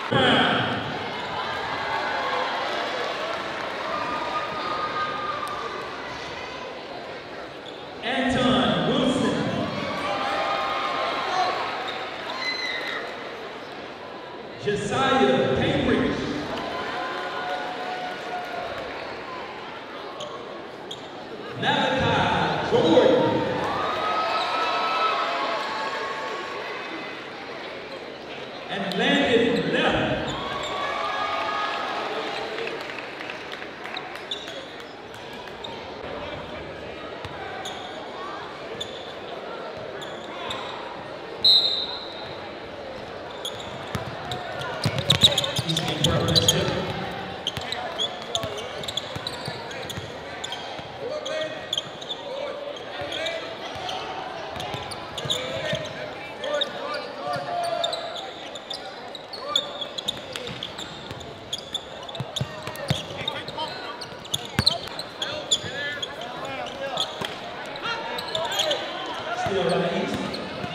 Anton Wilson. Josiah Cambridge. Malachi Jordan. And Landon Left. Still on the east.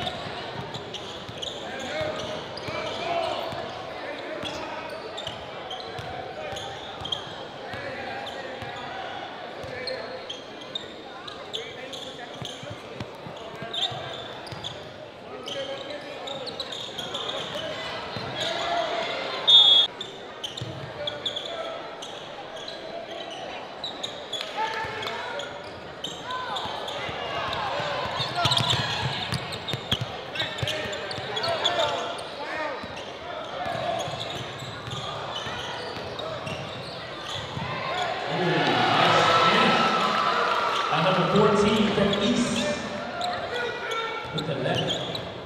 Number 14 from East with the left.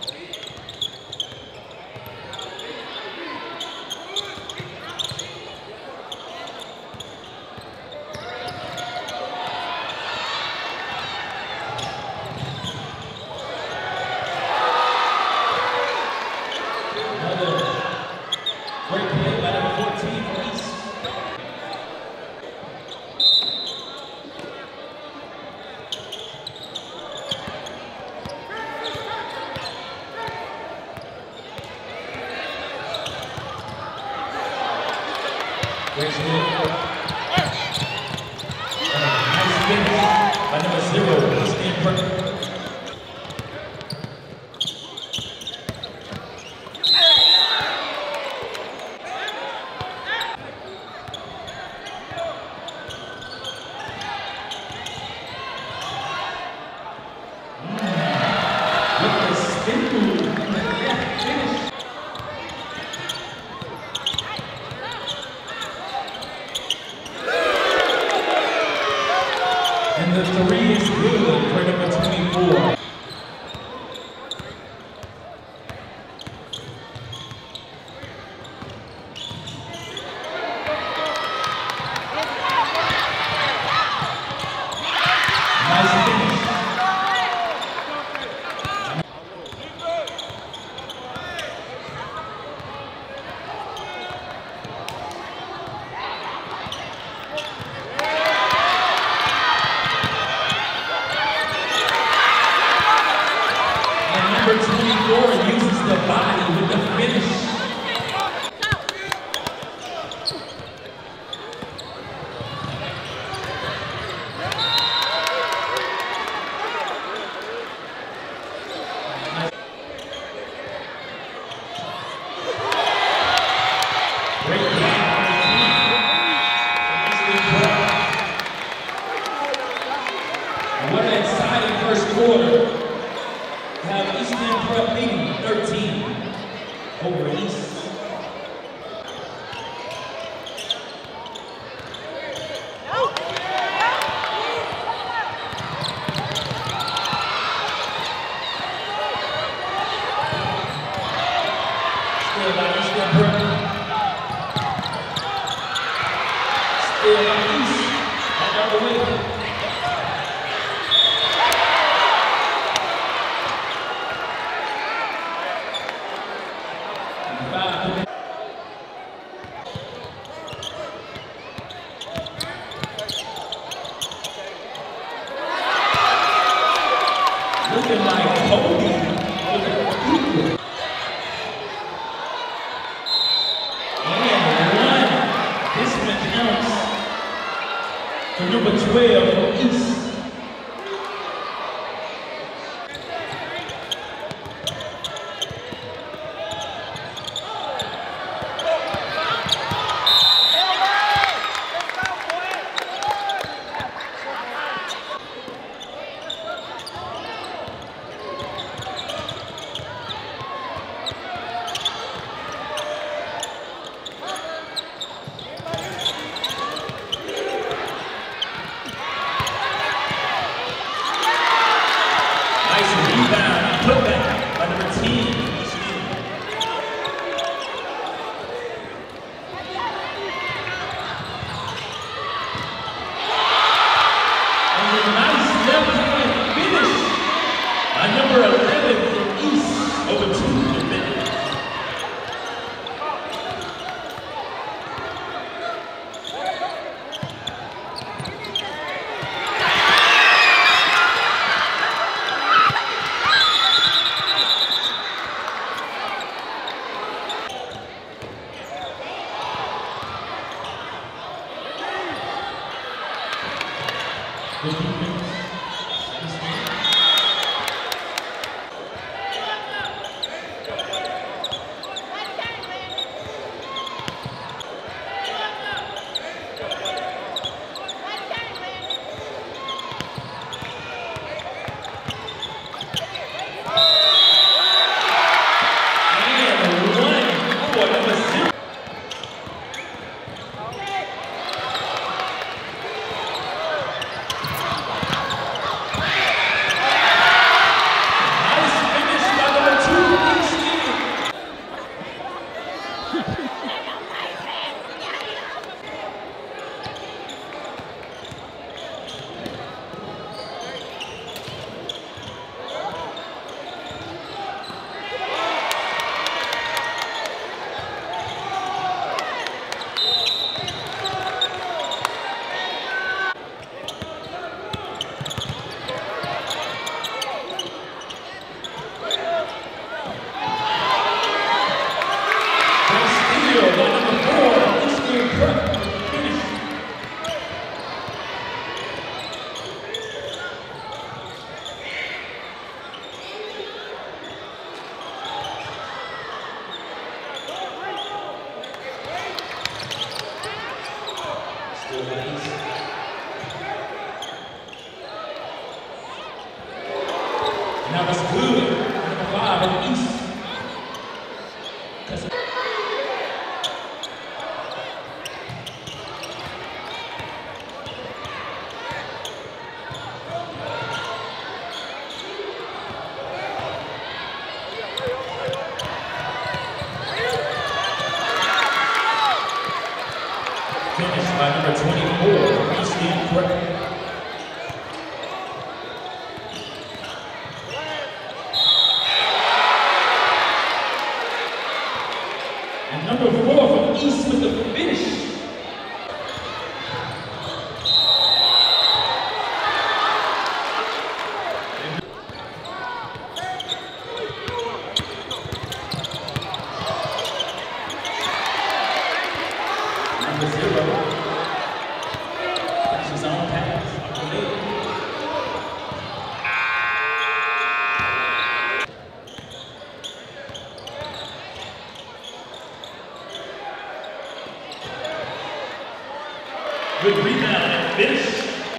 Another great play by number 14 from East. Great move. Nice finish by number 0, Easton Prep. With the spin move. Finish. And the 3 is good for number 24. Nice finish. Number 24 uses the body with the finish. Great game. What an exciting first quarter. Have Easton Prep leading 13 over East. Still by Easton Prep. Still by East. Another way. Looking like Kobe with a equal. Number 12 for East. Now it's good. Number 5 in East. Finished by number 24, Eastern Prep. And number 4 from East with the finish. Number 0. Finishes on pass. Good rebound and finish.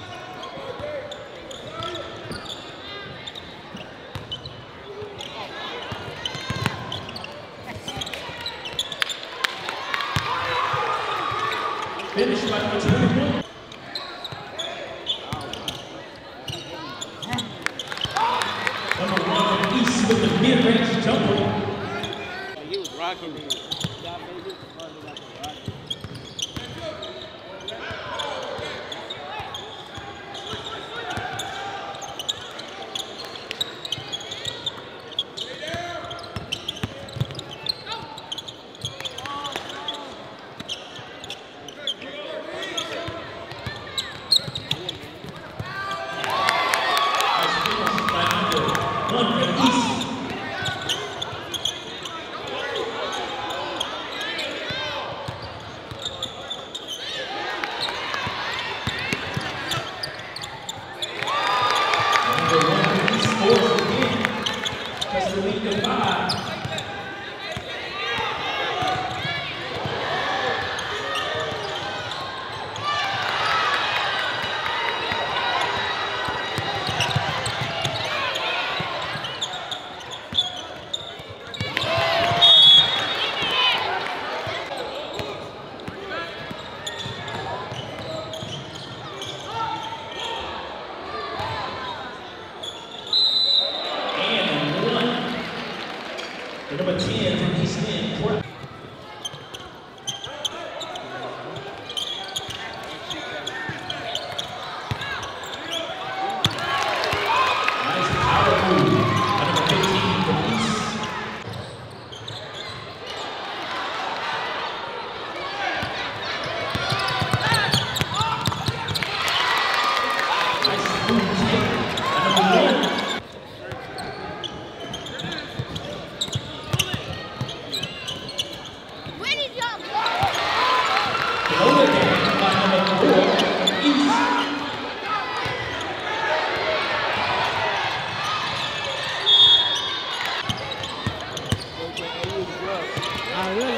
Finish by number 21. Number 1 from East with the mid-range jumper. He was rocking me.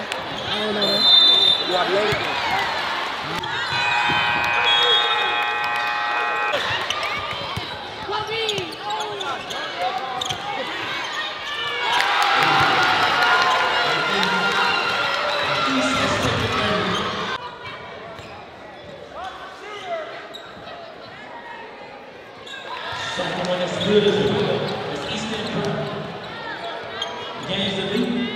I don't know that. You are the only one. Someone as good as Will is Eastern Prep. Gains the lead.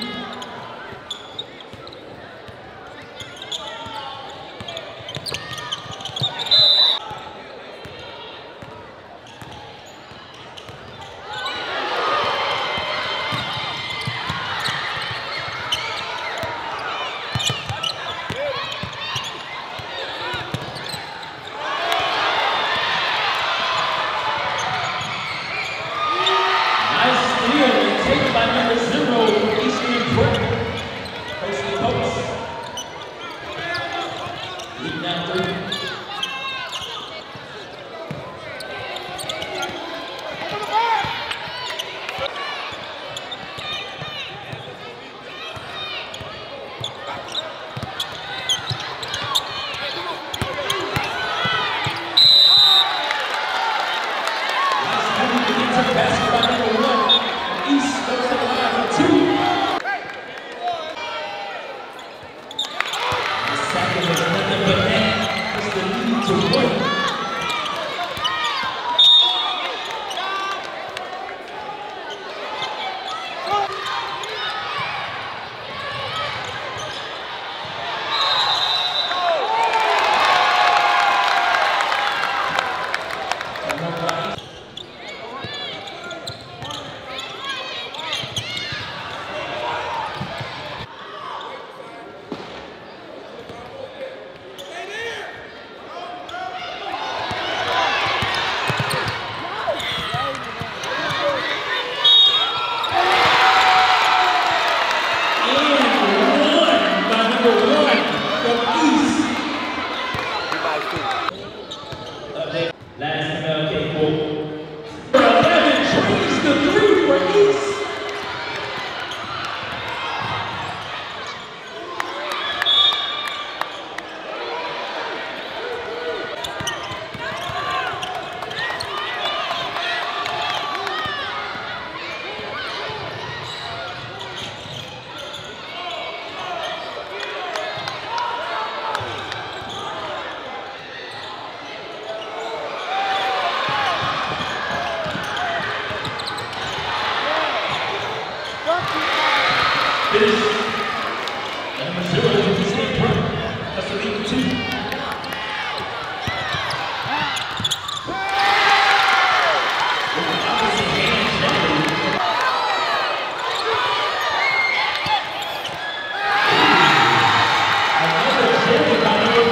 Taken by number 0, Eastern Prep. Coast to coast. Lead now 3. Nice move to get to the basket by number 1. East goes to the line for 2. The second was nothing but net. Puts the lead to 1. Last MLK quote. 11 trees the 3 for East. Finish. Number 0 is Eastern Prep. That's the lead for 2. With the opposite hand generally. Another jelly by number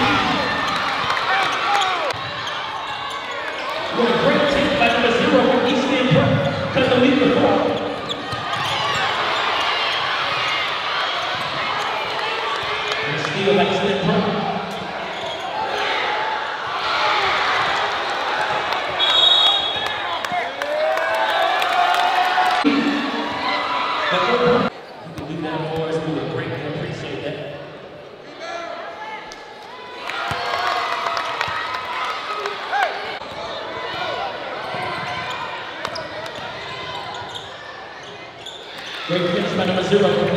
15. With a great take by number 0 for Eastern Prep. Cut the lead for 4. Steal like Eastern Prep. You can do that for us. We would greatly appreciate that. Great finish by number 0.